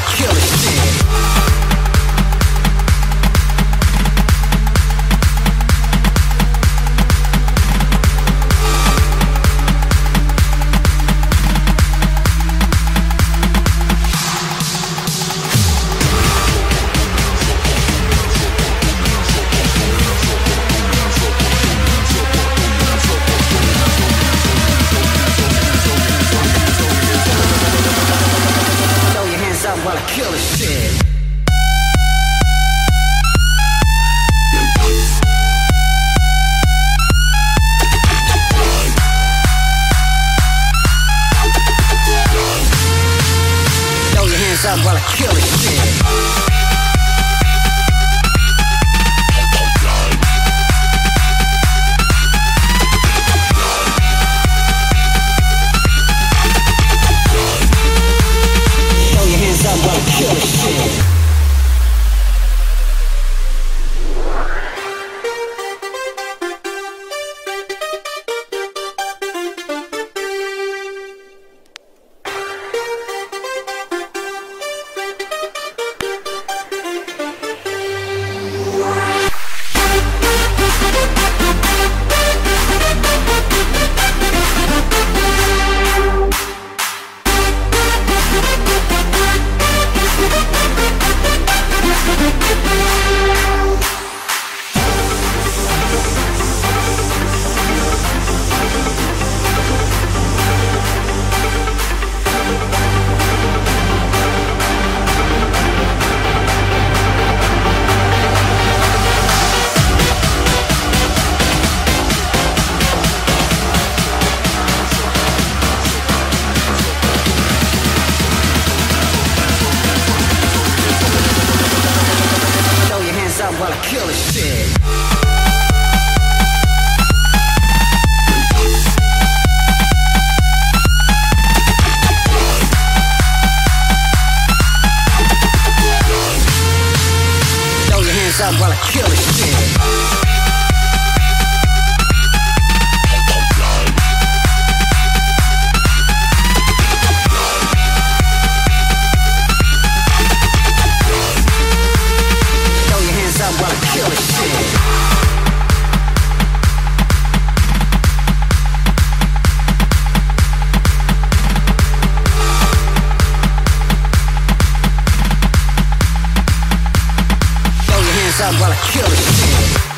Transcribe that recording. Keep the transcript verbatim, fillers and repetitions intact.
I kill this shit. While I kill this shit. Throw your hands up while I kill this shit. Kill this shit. While I kill this shit. Throw your hands up while I kill this shit. While I kill this shit. Throw your hands up while I kill this shit.